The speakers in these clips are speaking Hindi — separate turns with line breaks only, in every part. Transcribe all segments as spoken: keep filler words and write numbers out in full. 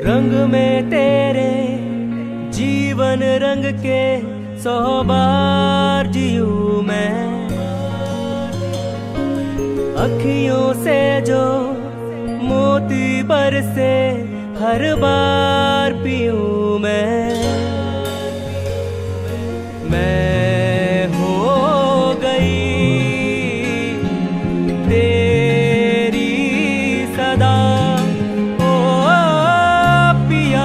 रंग में तेरे जीवन रंग के सौ बार जीऊं मैं, अखियों से जो मोती बरसे हर बार पीऊं मैं। मैं हो गई तेरी सदा ओ पिया,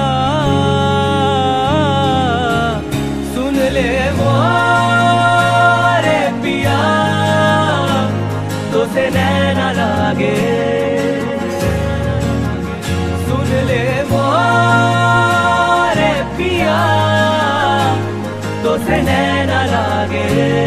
सुन ले वो रे पिया, तो से नैना लागे, सुन ले वो रे पिया, तो से नैना लागे।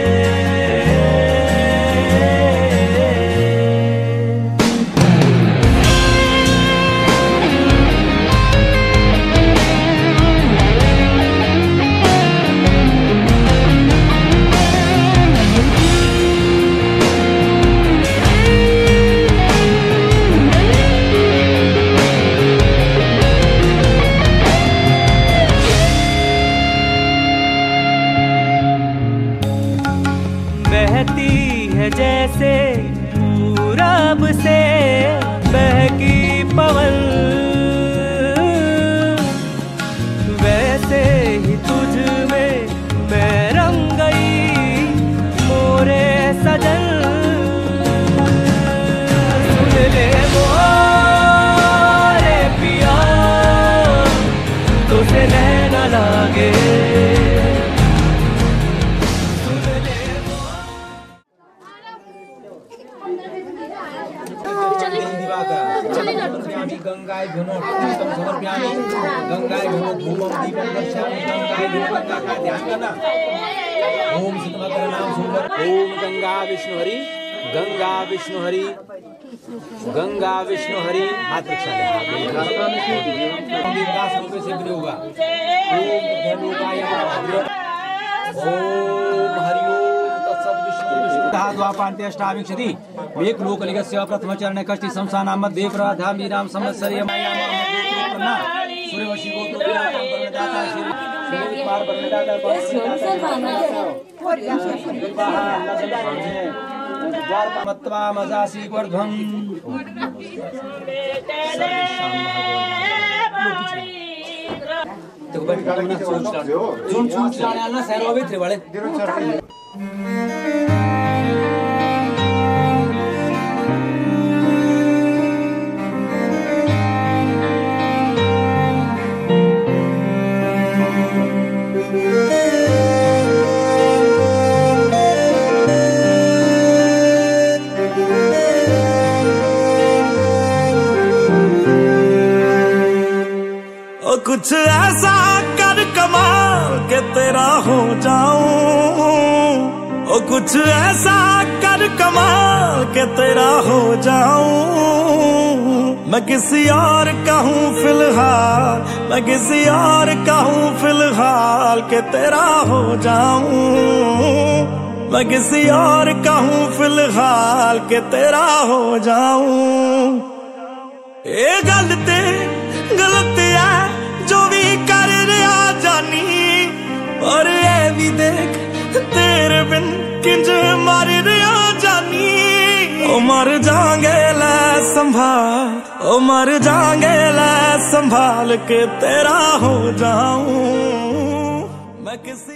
बहती है जैसे पूरब से बहकी पवन, वैसे ही तुझ में मैं रंग गई मोरे सजन। सुन ले वो रे पिया, तुझे नैना लागे,
गंगाय घनो पुष्पम समर्पयामि, गंगाय घनो धूपम दीपम दर्शयामि, गंगाय घनो गंगा का ध्यान करना। ओम शीतमकर नाम सुंदर, ओम गंगा विष्णु हरि, गंगा विष्णु हरि, गंगा विष्णु हरि। हाथ रक्षा ले, विकास रूप से भी होगा। ओम धनुकाय भद्र, ओम हरि ओम तत्सत् विष्णु विष्णु द्वापान्ते अष्टाविंशति वेक लोकलिगस्य प्रथम चरण कष्टि संसानां मध्ये प्रधामीनां संवत्सरे मायामा सूर्यवंशी गोत्र विराटं वर्णदाता श्री पार वर्णदाता द्वारपमत्वा मजासी वर्धम। तो बट काढा सोच जोन सोच लाना सैरो भी थे वाले
कुछ ऐसा कर कमाल के तेरा हो जाऊं, ओ कुछ ऐसा कर कमाल के तेरा हो जाऊं। मैं किसी और का हूँ फिलहाल, मैं किसी और का हूँ फिलहाल के तेरा हो जाऊं। मैं किसी और का हूँ फिलहाल के तेरा हो जाऊं। ये गलती गलती है जो भी कर रहा जानी, और ये भी देख तेरे बिन किंज मर रहा जानी। ओ मर जाएंगे ले संभाल, ओ मर जाएंगे ले संभाल के तेरा हो जाऊं। मैं किसी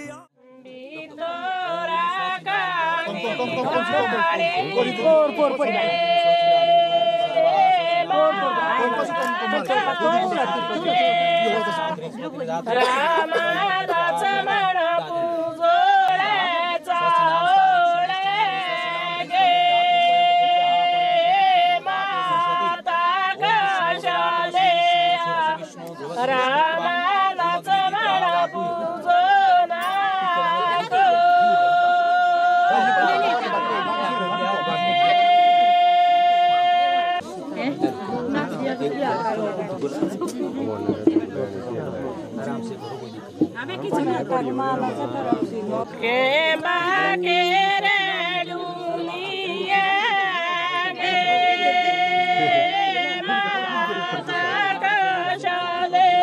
के बाके रे दुनिया के माता का शाले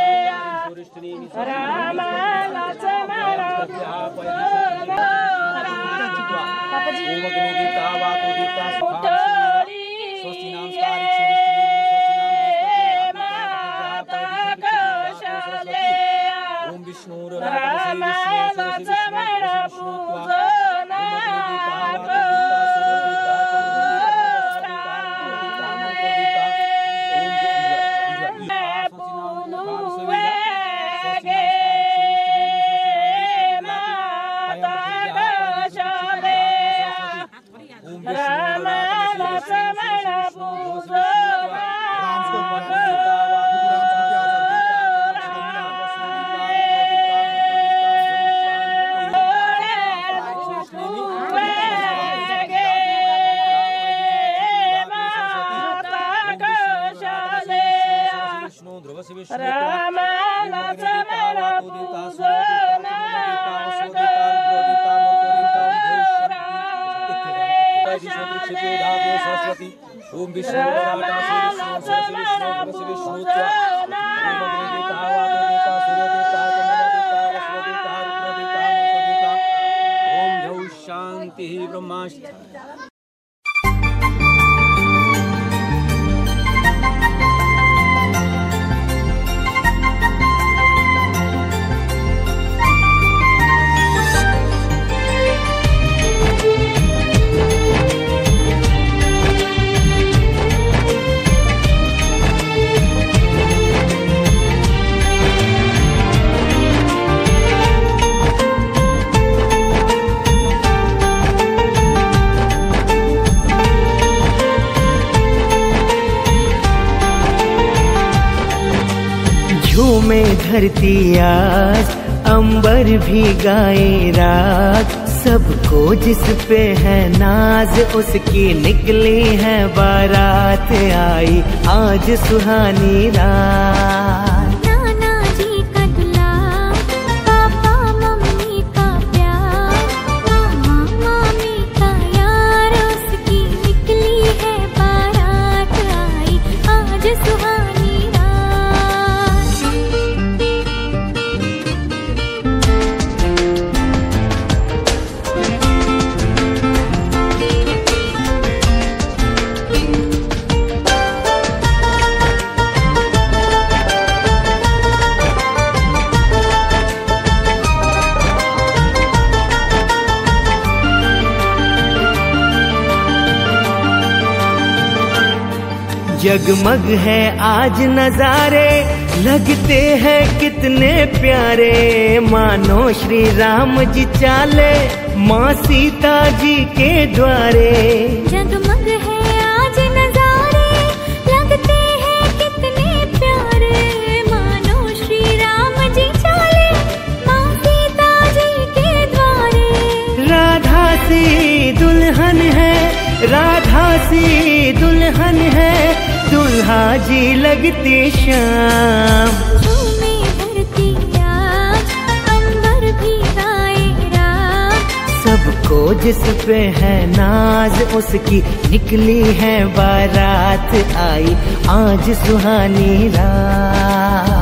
ओम विष्णु शांति ब्रह्मास्त्र।
में धरती आज अंबर भी गाए रात, सबको जिस पे है नाज उसकी निकली है बारात, आई आज सुहानी रात।
नाना जी का दुलार, पापा मम्मी का प्यार, मामा मामी का यार, उसकी निकली है बारात, आई आज सुहानी रात।
जगमग है आज नजारे, लगते हैं कितने प्यारे, मानो श्री राम जी चाले माँ सीता जी के द्वारे।
जगमग है आज नजारे, लगते हैं कितने प्यारे, मानो श्री राम जी चाले माँ सीता जी के द्वारे।
राधा सी दुल्हन है, राधा सी दुल्हन है, दुल्हा जी लगती शाम।
झूमे धरती आज, अंबर भी गाए रात,
सबको जिस पे है नाज उसकी निकली है बारात, आई आज सुहानी रात।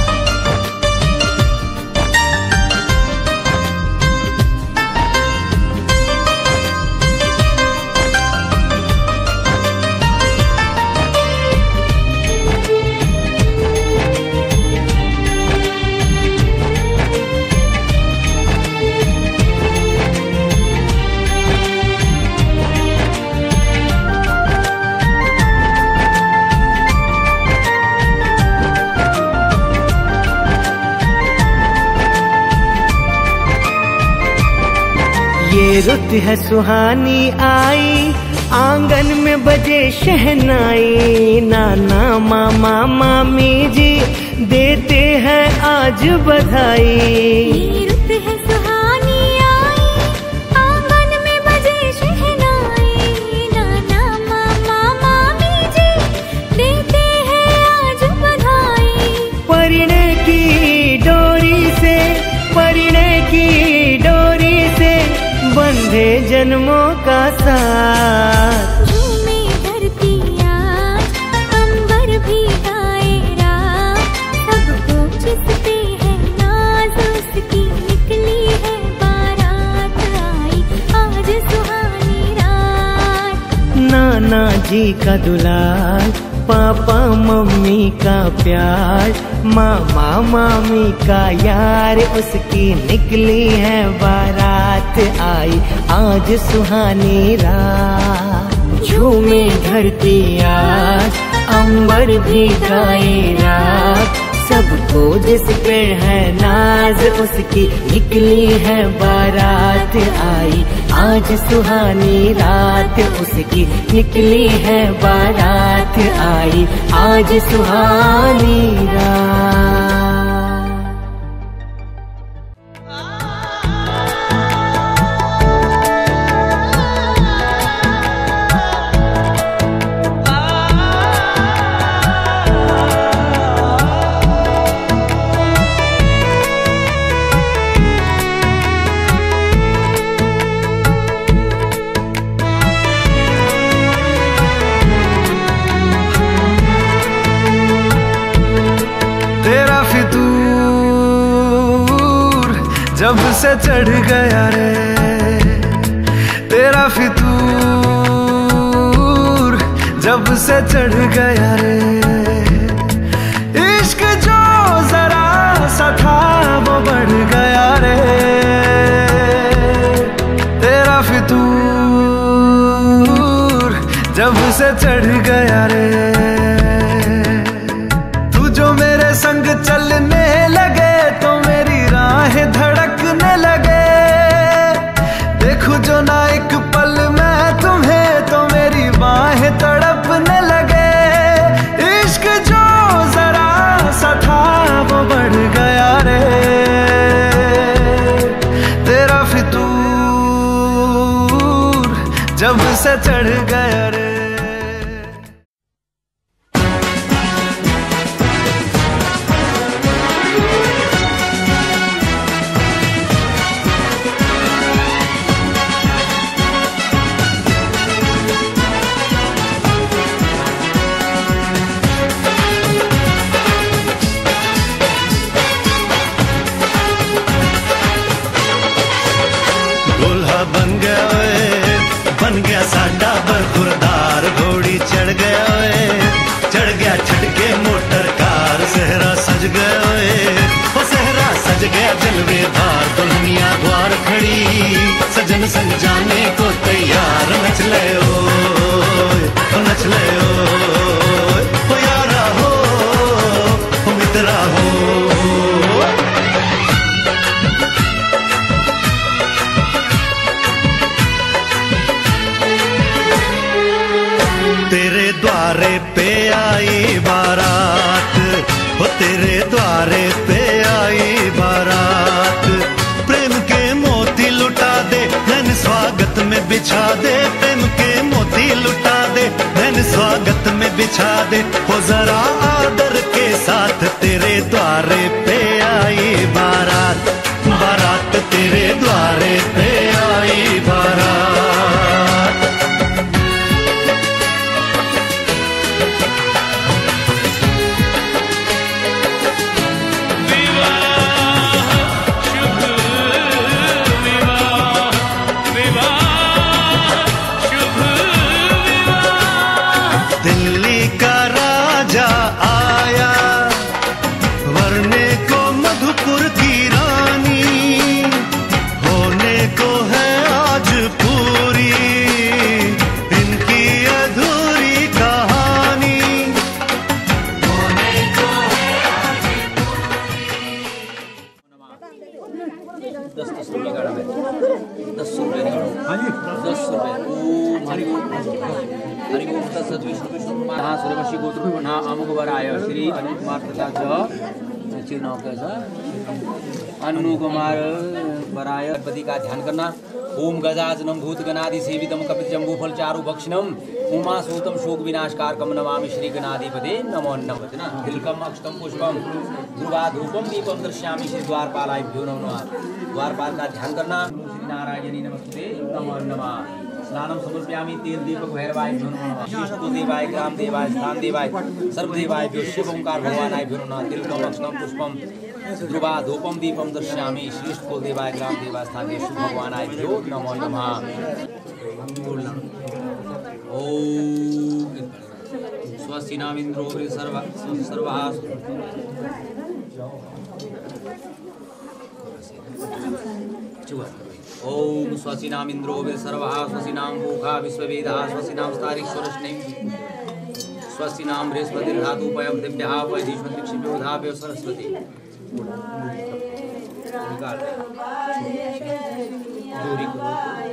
ये रुत है सुहानी आई, आंगन में बजे शहनाई, नाना मामा मामी जी देते हैं आज बधाई।
ये रुत है सुहानी आई, आंगन में बजे शहनाई, नाना मामा मामी जी देते हैं आज बधाई।
परिणे की डोरी से, परिणे की डोरी से बंधे जन्मों का साथ।
झूमे धरती आज, अंबर भी गाए रात, सबको जिस पे है नाज उसकी निकली है बारात, आई आज सुहानी रात।
नाना जी का दुलार, पापा मम्मी का प्यार, मामा मामी का यार, उसकी निकली है बारात, आई आज सुहानी रात। झूमे धरती आज, अंबर भी गाए रात, सबको जिस पे है नाज उसकी निकली है बारात, आई आज सुहानी रात, उसकी निकली है बारात, आई आज सुहानी रात।
जब से चढ़ गया रे तेरा फितूर, जब से चढ़ गया रे इश्क जो जरा सा था वो बढ़ गया रे तेरा फितूर, जब से चढ़ गया रे। तू जो मेरे संग चलने लगे तो मेरी राहें धड़कने लगे, देखूं जो ना एक पल मैं तुम्हें तो मेरी बाहें तड़पने लगे। इश्क जो जरा सा था वो बढ़ गया रे तेरा फितूर, जब से चढ़ गया रे। बन गया साडा बरखुरदार, घोड़ी चढ़ गया ओए, चढ़ गया छटके मोटर कार। सहरा सज गया ओए, ओ सहरा सज गया जलवे धार। दुनिया द्वार खड़ी सजन संग जाने को तैयार। नच ले ओए, ओ नच ले ओए, ओ यारा हो, ओ मित्रा हो। तेरे द्वारे पे आई बारात, हो तेरे द्वारे पे आई बारात। प्रेम के मोती लुटा दे धन स्वागत में बिछा दे, प्रेम के मोती लुटा दे धन स्वागत में बिछा दे। हो जरा आदर के साथ तेरे द्वारे पे आई बारात, बारात तेरे द्वारे पे आई बारात।
श्री अनु कुमार प्रसाद नाम कैसा अनु कुमार बराय पति का ध्यान करना। ओम गजाननम भूत गणादि सेवितम कपित जम्बू फल चारु भक्षणम उमा सूतम शोक विनाशकारकम नमामि श्री गणाधिपते नमो नमः। तिलकम अक्षतम पुष्पम ध्रुवा धूपम दीपम दर्शयामि श्री द्वारपालाभ्यो नमः। द्वारपाल का ध्यान करना। श्री नारायणी नमस्ते नमो नमः। स्नानम समर्पयामि तेल दीपक भैरवाय भ्यो नमः। शीर्षतो देवाय ग्राम देवाय स्थान देवाय सर्वदेवाय भ्यो शिव ओंकार भगवानाय भ्यो नमः। तिलकम अक्षतम पुष्पम ध्रुवा धूपम दीपम दर्शयामि शीर्षतो देवाय ग्राम देवाय स्थान देवाय शिव भगवानाय भ्यो नमो नमः। ओम स्वस्ति नाम इंद्रो सर्व सर्वहा ओम स्वस्ति नाम इंद्रो सर्वः स्वस्ति नाम भूखा विश्ववेदः स्वस्ति नाम स्तारीश्वरश्ने स्वस्ति नाम बृहस्पतिर्धातु पयं दिव्यः वैधीश्वरक्षिभ्यो धाभ्यो सरस्वती। दूरी करो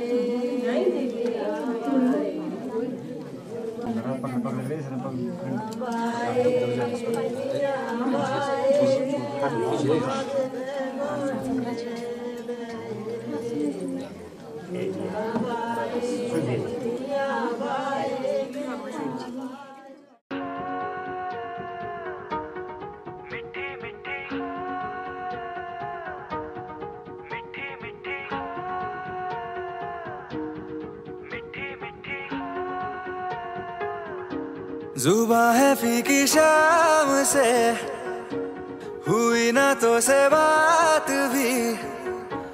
जुबां है फीकी शाम से हुई ना तो से बात भी,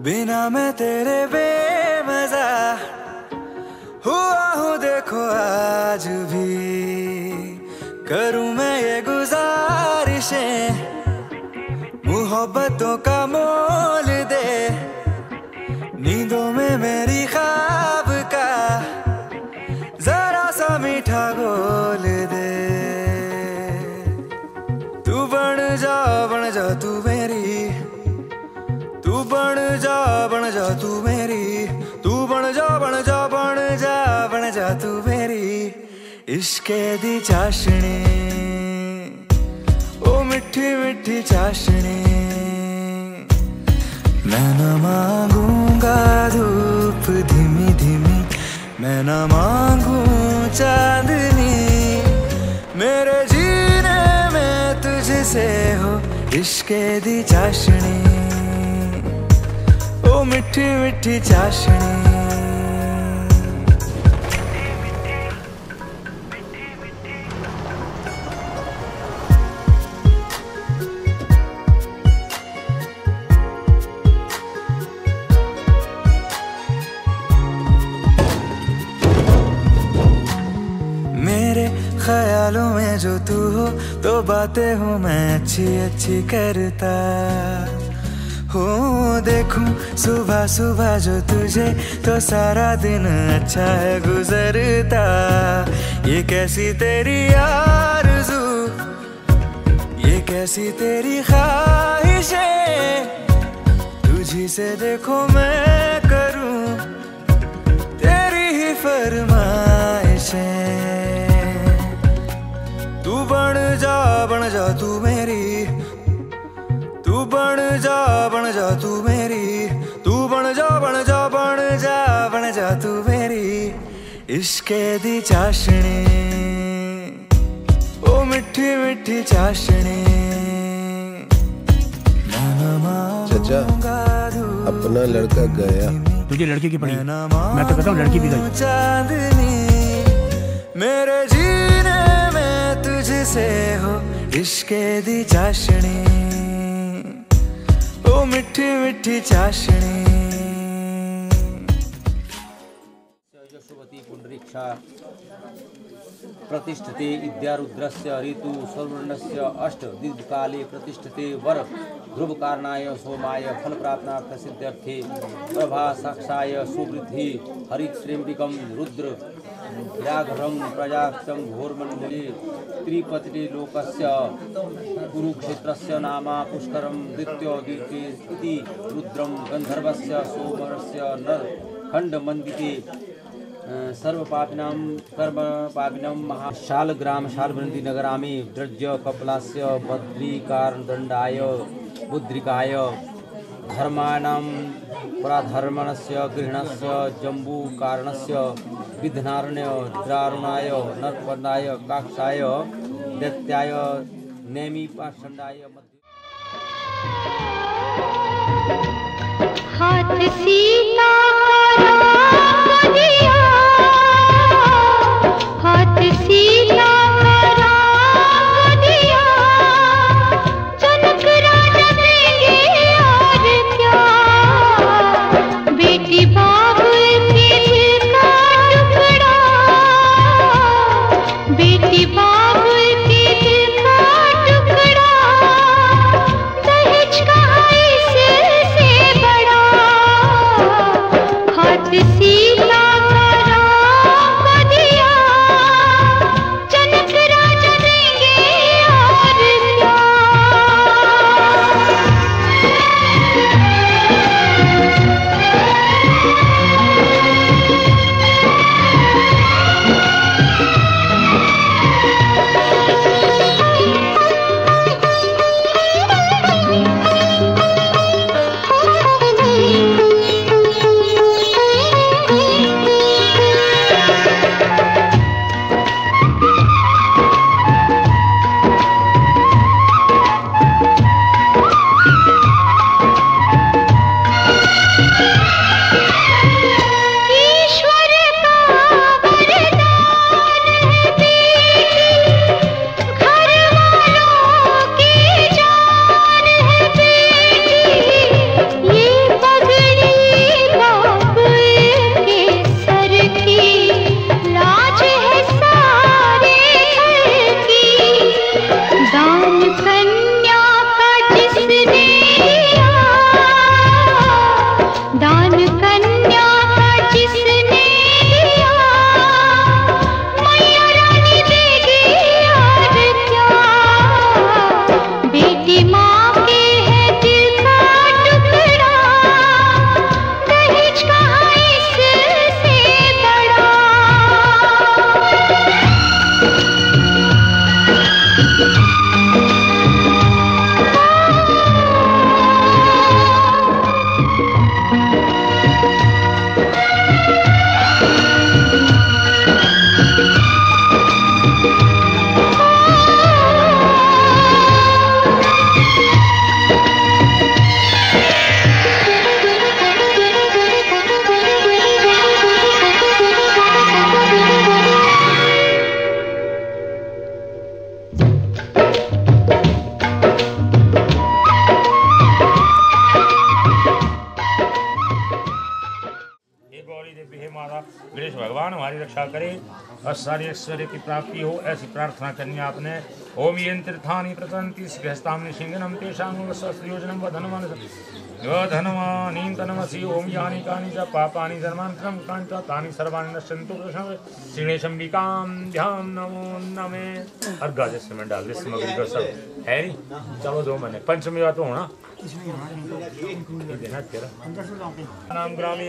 बिना मैं तेरे बेमजा हुआ हूँ देखो आज भी। करूँ मैं ये गुजारिशें मोहब्बतों का मोल दे, नींदों में मेरी ख्वाब का जरा सा मीठा घोल दे। तू बन जा बन जा तू मेरी, तू बन जा बन जा तू मेरी, तू बन जा बन जा बन जा बन जा तू मेरी। इश्के दी चाशनी ओ मिठी मिठी चाशनी, मैं न मांगूंगा धूप धीमी धीमी, मैं न मांगू चांदनी, मेरे जीने में तुझसे हो इश्के दी चाशनी, ओ मिठी मिठी चाशनी। मेरे ख्यालों में जो तू हो तो बातें हूँ मैं अच्छी अच्छी करता हो। देखूं सुबह सुबह जो तुझे तो सारा दिन अच्छा है गुजरता। ये कैसी तेरी आरज़ू, ये कैसी तेरी ख्वाहिशें, तुझी से देखो मैं करूं तेरी ही फरमाइशें। तू बन जा बन जा तू मेरी, तू बन जा बन जा तू मेरी, तू बन जा बन जा बन जा बन जा तू मेरी। इश्के दी चाशनी ओ मिठी मिठी चाशनी।
चाचा अपना लड़का गया,
तुझे लड़की की पड़ी, मैं तो कहता हूँ लड़की भी गई।
चांदनी मेरे जीने में तुझसे हो इश्के दी चाशनी, ओ मिठी मिठी चाशनी।
यशोवती पुंडरीक्षा प्रतिष्ठते विद्यारुद्रस्य ऋतु सवर्णस्य अष्ट दीर्घकाले प्रतिष्ठते वर ध्रुव कारणाय सोमाय फल प्राप्नार्थ सिद्ध्यर्थे प्रभा साक्षाय सुवृद्धि हरित्र्यंबिकं रुद्र व्याघ्रं प्रजाक्षं घोरमण्डले त्रिपतिते लोकस्य कुरुक्षेत्रस्य नामा पुष्करं द्वितीयोदीर्घे इति रुद्रं गन्धर्वस्य सोमरस्य नर खण्डमण्डिते सर्वपापिनां कर्मपापिनां महाशालग्राम शालवृन्दी नगरामि व्रज्य कपलास्य बद्रीकारदण्डाय बुद्रिकाय धर्माणां पराधर्मणस्य गृहणस्य जम्बूकारणस्य विघ्नारण्य द्रारुणाय नरपदाय काक्षाय दैत्याय नेमि पाषण्डाय
हाथ सीता दिया, हाथ सीता दिया, जनक राजा देंगे और क्या, बेटी बाबुल के दिल का टुकड़ा, बेटी बाबुल के दिल का टुकड़ा, दहेज का इससे बड़ा दान कन्या का जिसने दिया, मैया रानी देगी और क्या। बेटी माँ के है दिल का टुकड़ा, दहेज कहाँ इससे बड़ा।
गणेश भगवान हमारी रक्षा करें और सारे ऐश्वर्य की प्राप्ति हो, ऐसी प्रार्थना करनी आपने। ओम यंत्रथानी प्रतंति गृहस्थाम सिंहनम तेषांग सहस्रयोजनम वधनवन वधनवानीं तनमसि। ओम यानि कानि च पापानि धर्मान्तरं कानि च तानि सर्वाणि नश्यन्तु श्रीणेशंबिकां ध्यान नमो नमे। अर्घा जैसे में डाल विश्व मगरी का सब है नहीं। चलो दो महीने पंचमी बात हो ना नाम ग्रामीण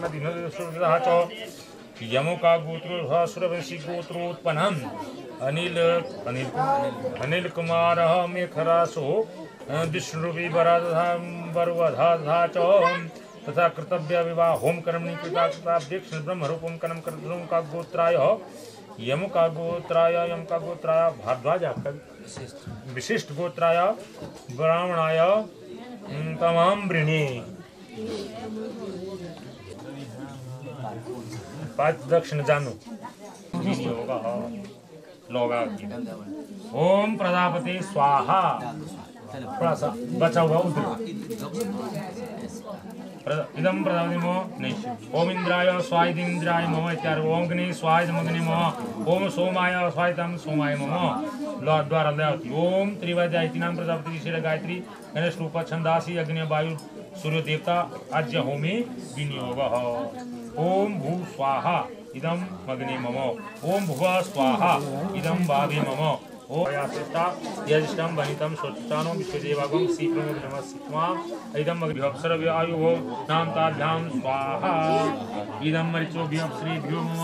यमो का गोत्रो सुरवंशी गोत्रोत्पन्नम अनिल अनिल अनिल कुमार मेखरासो विष्णुरूपी वरवधा च तथा कर्तव्य विवाह होम कर्मणि कृता कृता दीक्षण ब्रह्म रूपम कर्म कर्तृ का गोत्राय यम का गोत्राय यम का गोत्राय भारद्वाज विशिष्ट गोत्राय ब्राह्मणाय तमाम वृणी पांच दक्षिण जानू लोगा। ओम प्रजापति स्वाहा थोड़ा सा बचा हुआ उधर इदम प्रजापति मो नहीं। ओम इंद्राय स्वायुन्द्राय मम इत्यादि। ओम अग्नि स्वायुमग्नि मम। ओम सोमाय स्वायुतम सोमाय मम द्वारा लयाति। ओम त्रिवद्यायति नाम प्रजापति विशेष गायत्री गणेश रूप छंदासी अग्नि वायु सूर्य देवता आज्य होमे विनियोग। ओम भू स्वाहा इदम अग्नि मम। ओम भुव स्वाहा इदम भावे मम। ओम यासिष्टा यजिष्टम वनितम सोचानो विश्वदेवागम सीप्रम नमस्त्वा इदम अग्निभ्योपसर्व आयु नाम ताभ्याम स्वाहा इदम मरिचोभ्यः श्रीभ्यो मम।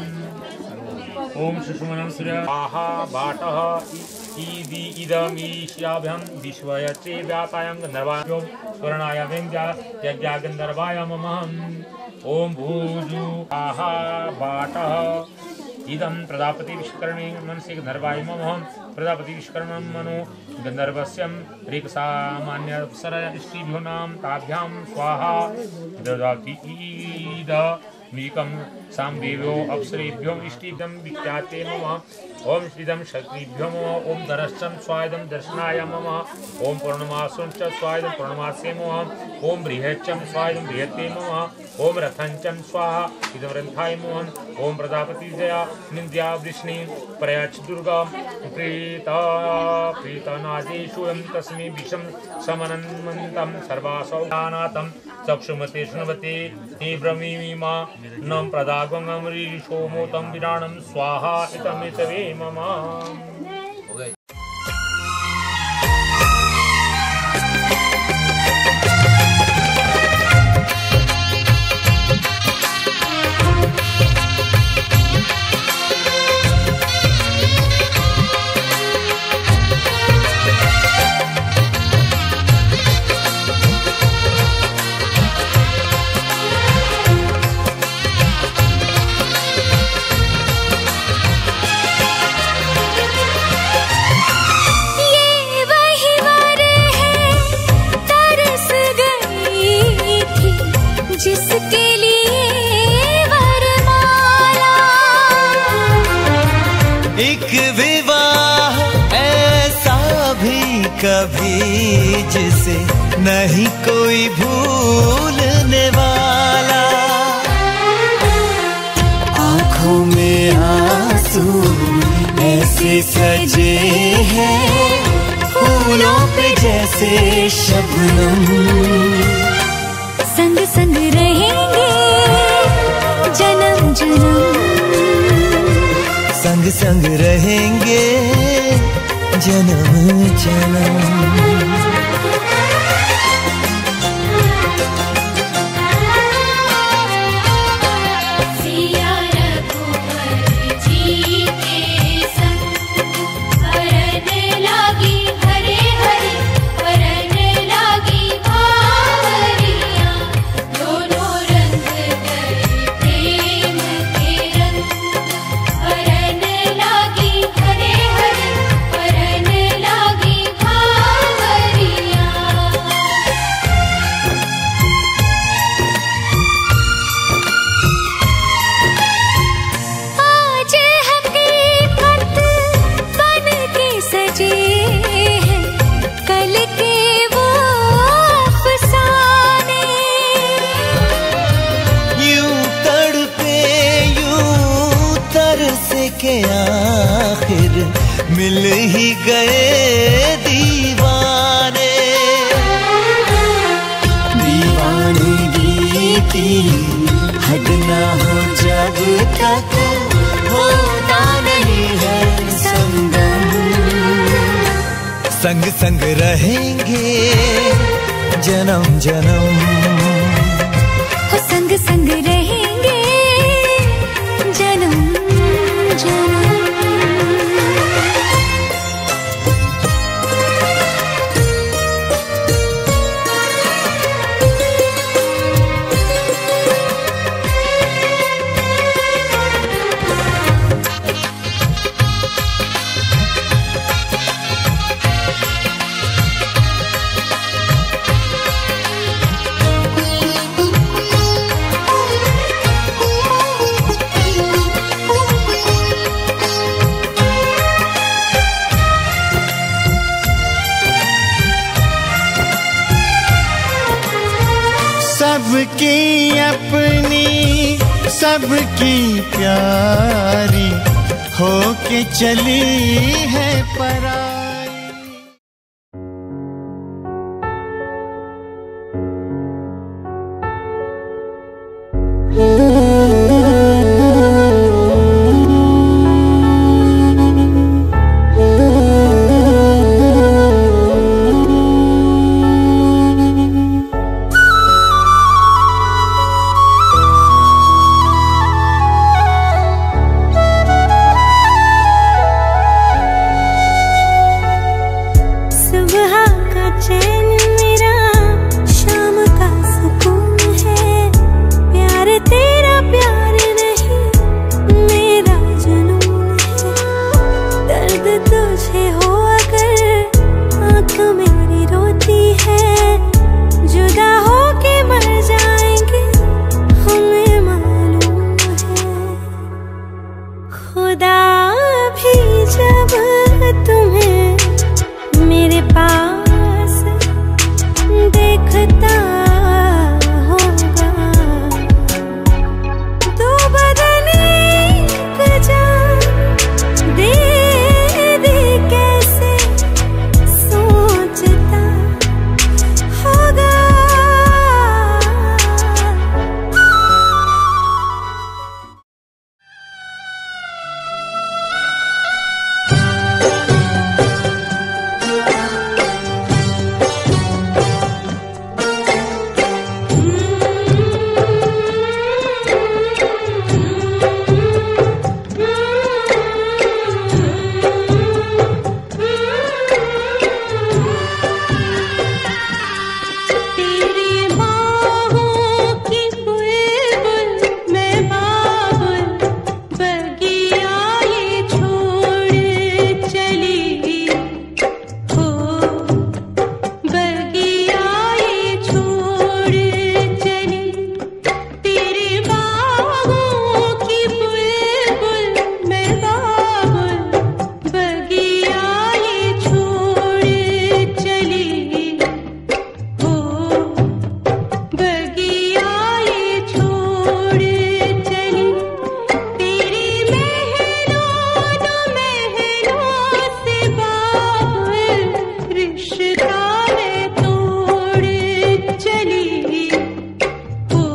ओम सुषुमनं सूर्य स्वाहा बाटः इदि इदमीश्याभ्यां विश्वयचे व्यातायं गन्धर्वाभ्यो स्वर्णाय व्यंग्या यज्ञा गन्धर्वाय मम। ओम भूजु आहा बाटः इदं प्रजापति विश्वकर्मे मनसि गन्धर्वाय मम। प्रजापति विश्वकर्मं मनो गन्धर्वस्यं ऋक्सामान्यप्सरयष्टिभ्यो नाम ताभ्यां स्वाहा ददाति ईद मीकं सामदेव्यो अप्सरेभ्यो इष्टिदं विख्याते मम। ओम श्रीदं शक्तिभ्यो मम। ओम दरश्चं स्वायदं दर्शनाय मम। ओम पूर्णमासं च स्वायदं पूर्णमासे मम। ओम बृहच्चं स्वायदं बृहत्ते मम। ओम रथंचं स्वाहा इदं रथाय मम। ओम प्रजापति जया निन्द्या वृष्णि प्रयच्छ दुर्गा प्रीता प्रीतनादेषु यं तस्मै विषं समनन्मन्तं सर्वासौनातं चक्षुमते शृण्वते ते ब्रवीमिमा नम प्रदागंगमरी सोमोतं विराणं स्वाहा इतमेतवे मम।
जिसके लिए वरमाला
एक विवाह ऐसा भी कभी जिसे नहीं कोई भूलने वाला। आंखों में आंसू ऐसे सजे हैं फूलों पे जैसे शबनम।
संग संग रहे
संग रहेंगे जन्म जन्म। के आखिर मिल ही गए दीवाने, दीवानगी की हद ना हो जब तक होता नहीं है संगम। संग संग रहेंगे जन्म जन्म,
हो संग संग रहेंगे जन्म जन्म।
सबकी अपनी सबकी प्यारी होके चली है पराई।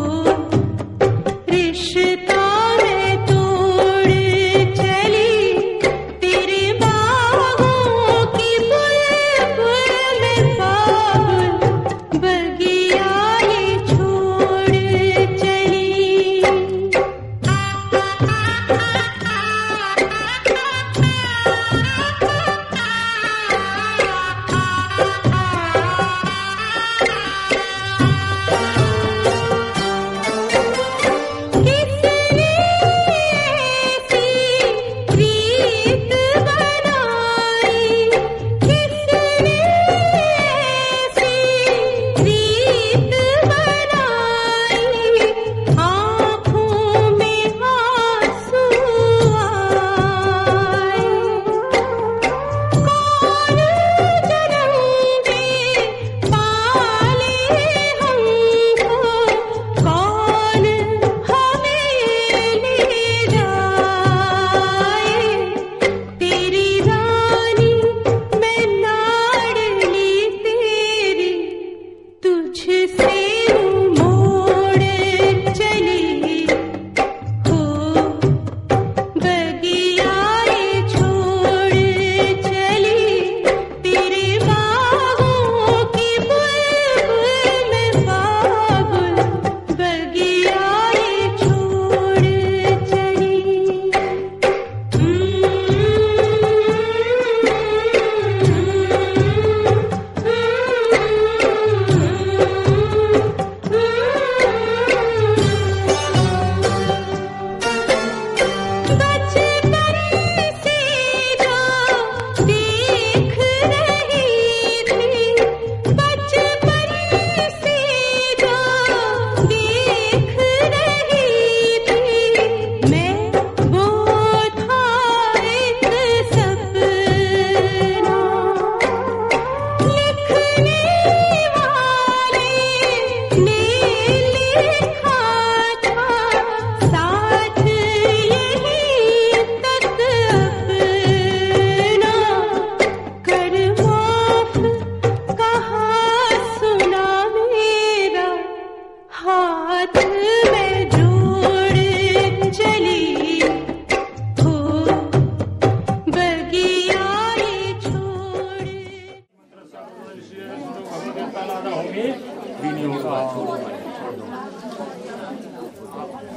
रिश्ता में तोड़ चली।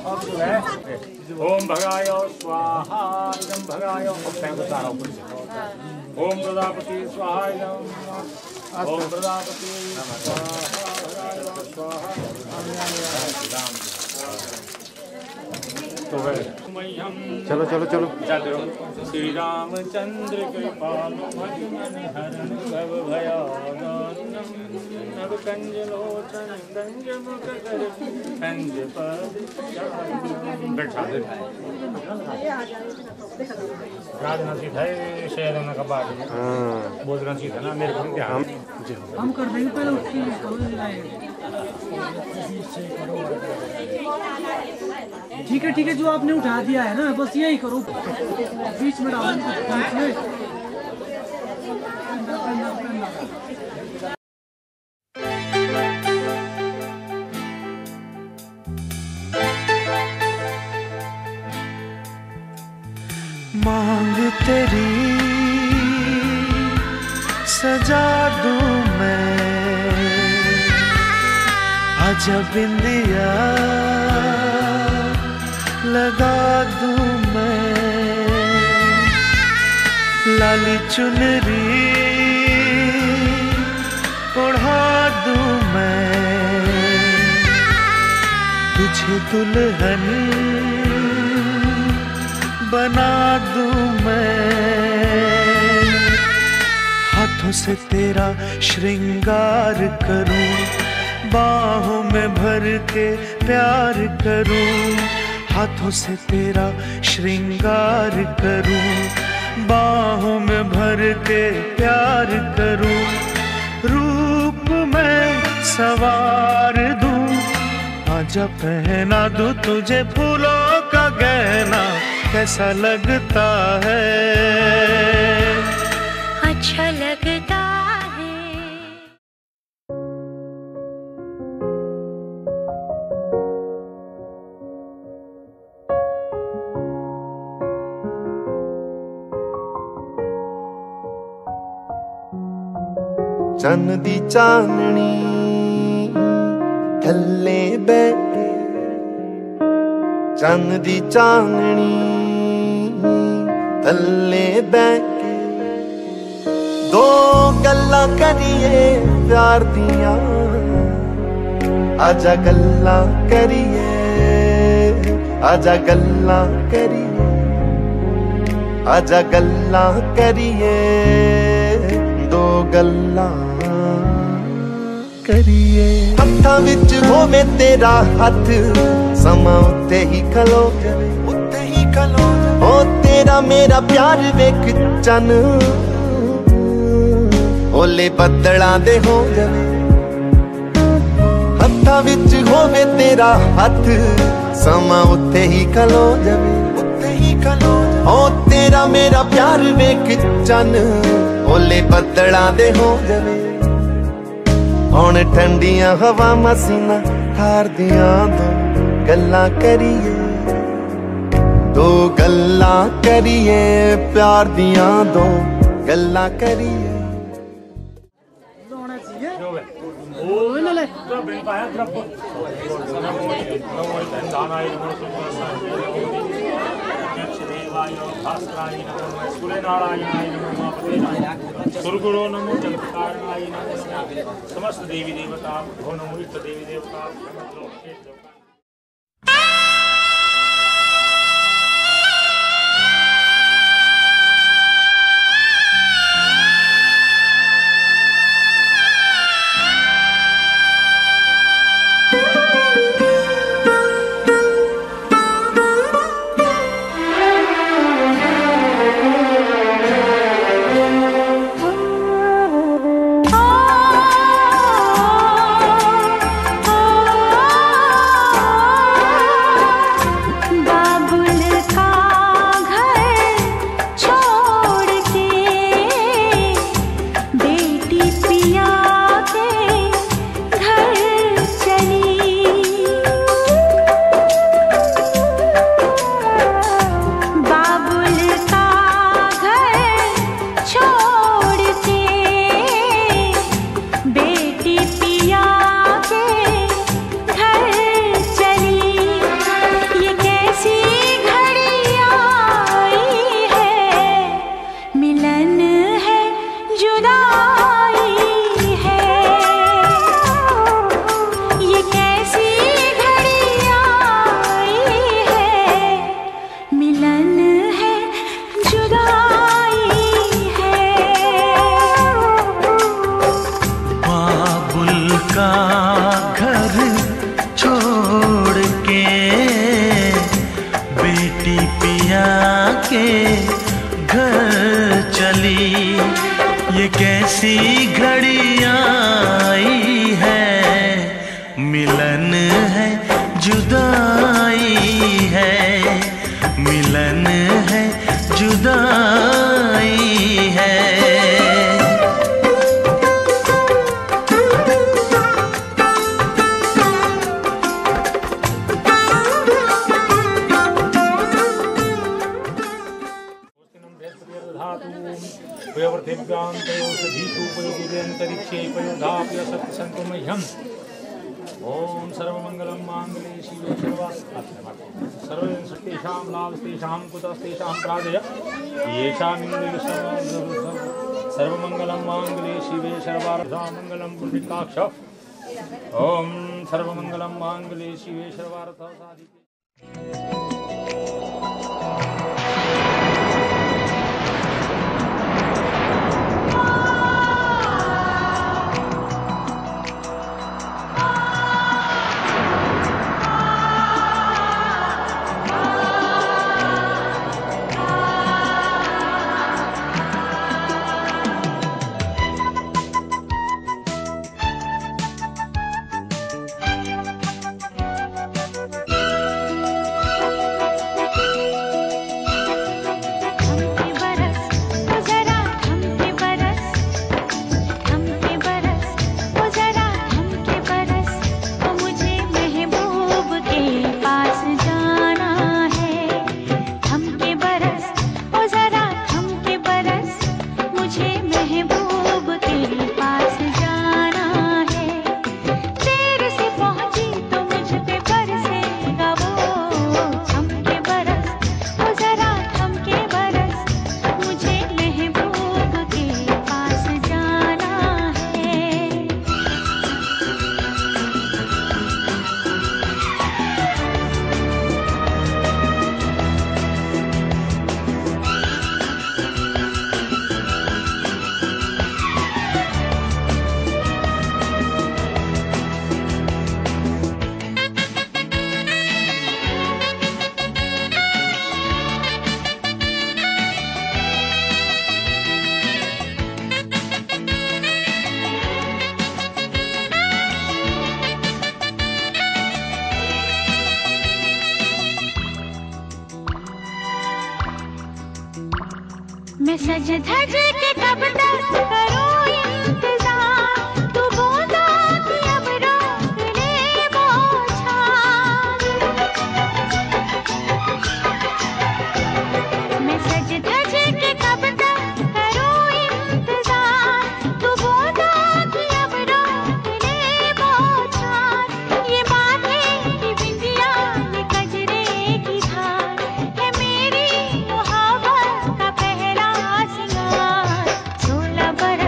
ओम भगाय स्वाहा इदं भगाय ओम प्रजापति स्वाहा इदं ओम प्रजापति
चलो चलो चलो
चलो श्री रामचंद्र कृपालु भजन हरण भव भयादानम नव कंज लोचन गंज मुख कर कंज पद बैठा राजना सीधा है शेरन का बात बोलना सीधा ना मेरे को ध्यान
हम कर देंगे पहले उसकी ठीक है ठीक है जो आपने उठा दिया है ना बस यही करो बीच में डालो बीच में
मांग तेरी सजा दूं मैं आजा बिंदिया लगा दूं मैं लाली चुनरी ओढ़ा दूं मैं तुझे दुल्हन बना दूं मैं हाथों से तेरा श्रृंगार करूं बाहों में भर के प्यार करूं हाथों से तेरा श्रृंगार करूं बाहों में भर के प्यार करूं रूप में सवार दूं आजा पहना दूं तुझे फूलों का गहना कैसा लगता है
अच्छा लगता
चन्न दी चांदनी थल्ले बैठे चन्न दी चांदनी थल्ले बैठे दो गल्लां करिए प्यार दियां आजा गल्लां करिए आजा गल्लां करिए आजा गल्लां करिए दो गल्लां करिए हत्थां विच होवे तेरा हथ समा उत्ते ही खलो जावे उत्ते ही खलो ओ तेरा मेरा प्यार वेख चन ओले बदलां दे हो जावे हत्थां विच होवे तेरा हथ समा उत्ते ही खलो जावे उत्ते ही खलो ओ तेरा मेरा प्यार वेख चन ओले बदलां दे हो जावे हुण ठंडियां हवा मसीना ठार दियां दो गल्लां करिए दो गल्लां करिए प्यार दियां दो गल्लां करिए
सुरगुरु नमो जगत्कारणाय नमो समस्त देवी देवता भो नमो इष्ट देवी देवता
Oh
पृथिव्यान्तरिक्षेषु पयोदिव्यन्तरिक्षे पयोधाप्य सत्सन्तु मह्यम्। ओम सर्वमंगलम मांगल्ये शिवे सर्वस्तेषां लाभस्तेषां कुतस्तेषां प्रादय येषामिन्द्रियं सर्वमंगलम मांगल्ये शिवे सर्वार्थमंगलम पुण्डिकाक्ष। ओम सर्वमंगलम मांगल्ये शिवे सर्वार्थ साधिके।
मैं सज धज के कब तक करूं इंतजार, तू बूंदा की अब रोक ले बौछार। मैं सज धज के कब तक करूं इंतजार, तू बूंदा की अब रोक ले बौछार। ये माथे की बिंदिया ये कजरे की धार है मेरी मोहब्बत का पहला सोलह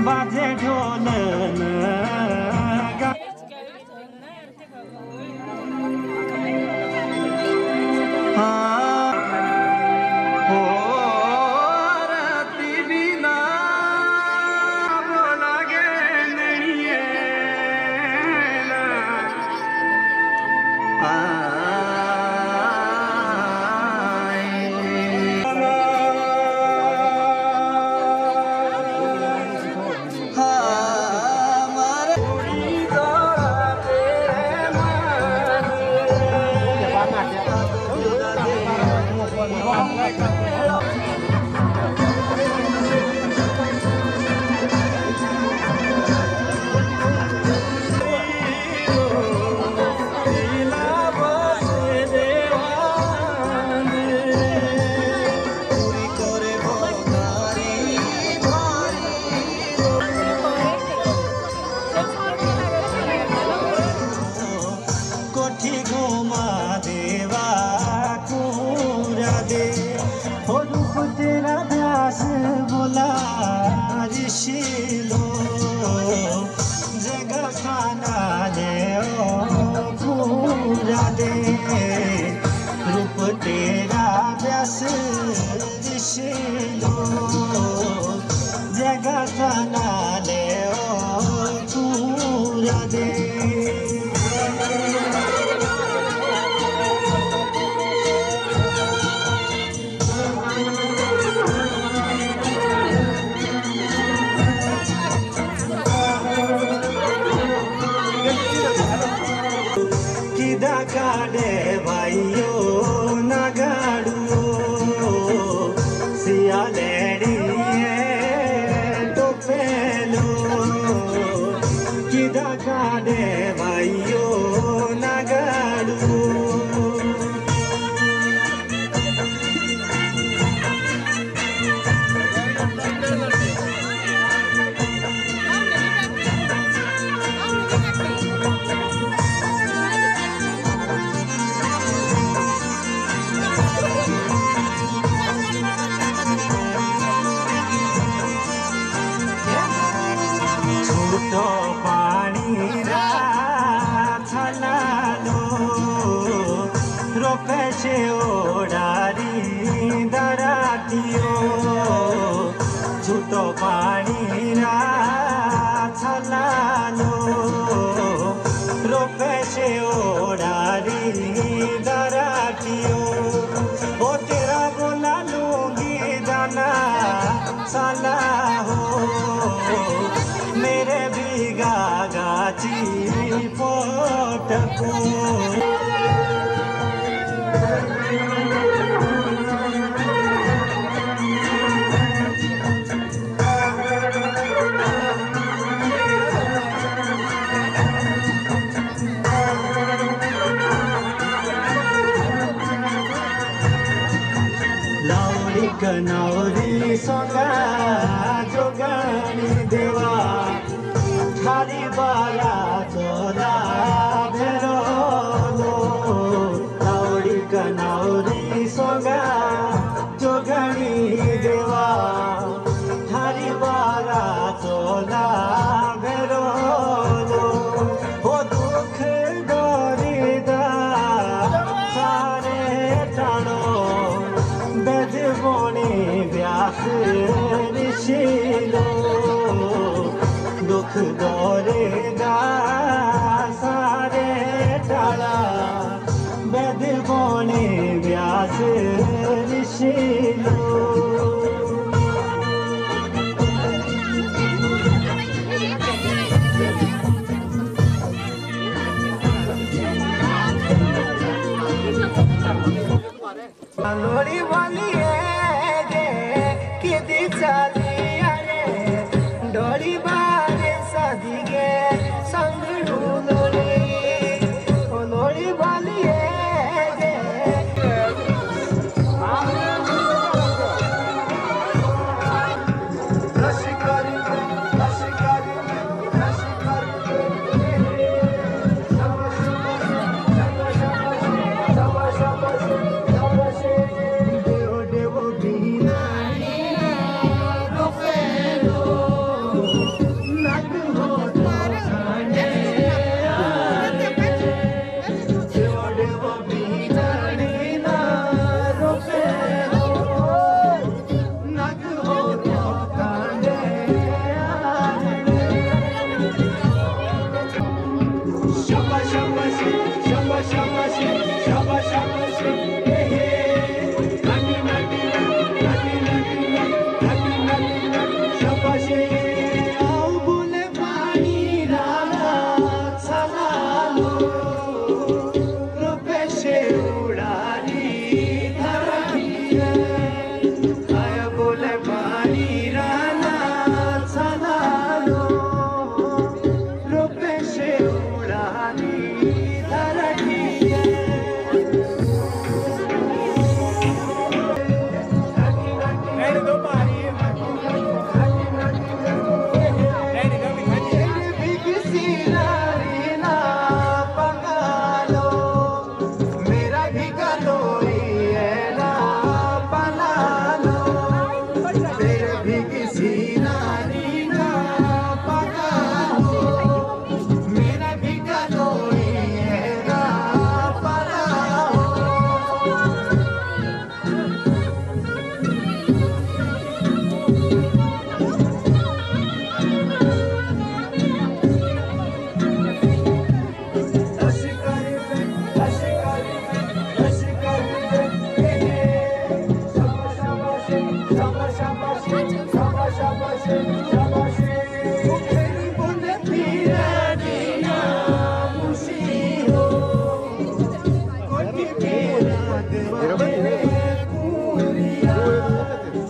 बाजे ढोल कनौरी सोगा जोगानी देवा थारी बाला चोदा भेरो लौड़ी कनौरी सोगा जोगानी देवा थारी बाला चोदा भेरो हो दुख डोरीदा सारे टाणो बेदबोनी व्यास ऋषिलो दुख दौरे दा सारे टाला बेदबोनी व्यास ऋषिलो लोड़ी वाली है गे किदी चाली अरे डोरी बारे शादी गे संग
तेरे